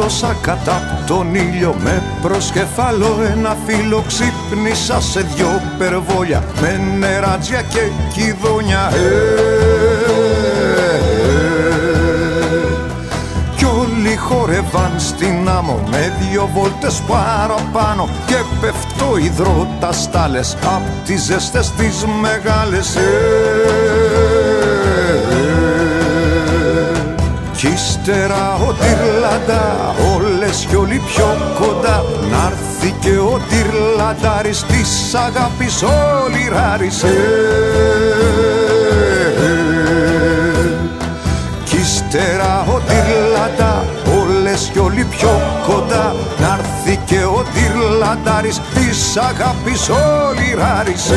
Ξάπλωσα κατά τον ήλιο με προσκεφαλό ένα φύλλο. Ξύπνησα σε δυο περβόλια με νεράτζια και κηδόνια. Κι όλοι χορεύαν στην άμμο με δυο βόλτες παραπάνω και πέφτω υδρότα στάλες απ' τις ζέστες τις μεγάλες. Κι ύστερα ο Τυρλαντά, όλες κι όλοι πιο κοντά, να'ρθει και ο Τυρλαντάρης της αγάπης ο Λιράρης. Κι ύστερα ο Τυρλαντά, όλες κι όλοι πιο κοντά, να'ρθει και ο Τυρλαντάρης της αγάπης ο Λιράρης.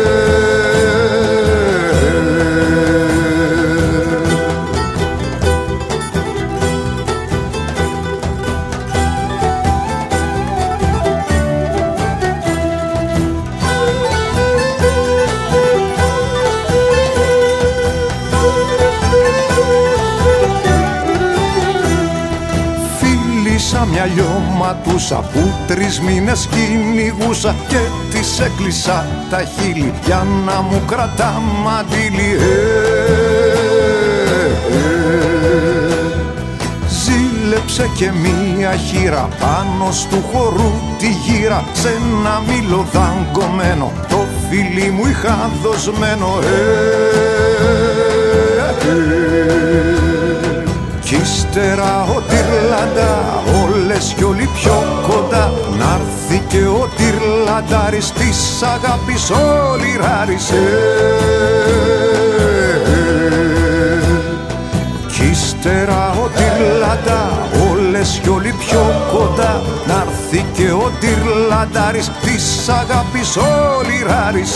Μια λιωματούσα που 3 μήνες κυνηγούσα και της έκλεισα τα χείλη για να μου κρατά μαντήλι. Ζήλεψε και μία χείρα πάνω στου χορού τη γύρα, σε ένα μήλο δαγκωμένο το φίλι μου είχα δοσμένο. Κι ύστερα ο Τυρλαντά, όλες κι όλοι πιο κοντά, να'ρθει και ο Τυρλαντάρης της αγάπης ο Λιράρης. Κι ύστερα ο Τυρλαντά, όλες κι όλοι πιο κοντά, να'ρθει και ο Τυρλαντάρης της αγάπης ο Λιράρης.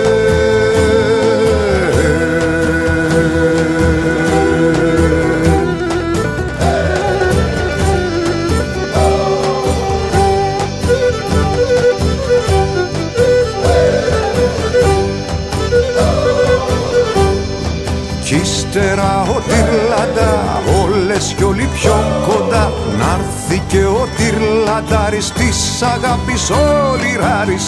Κι ύστερα ο Τυρλαντά, όλες κι όλοι πιο κοντά, να'ρθει και ο Τυρλαντάρης της αγάπης ο Λιράρης.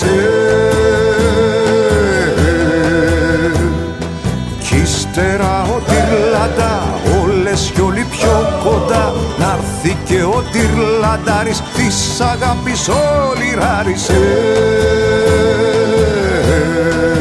Κι ύστερα ο Τυρλαντά, όλες κι όλοι πιο κοντά, να'ρθει και ο Τυρλαντάρης της αγάπης ο Λιράρης.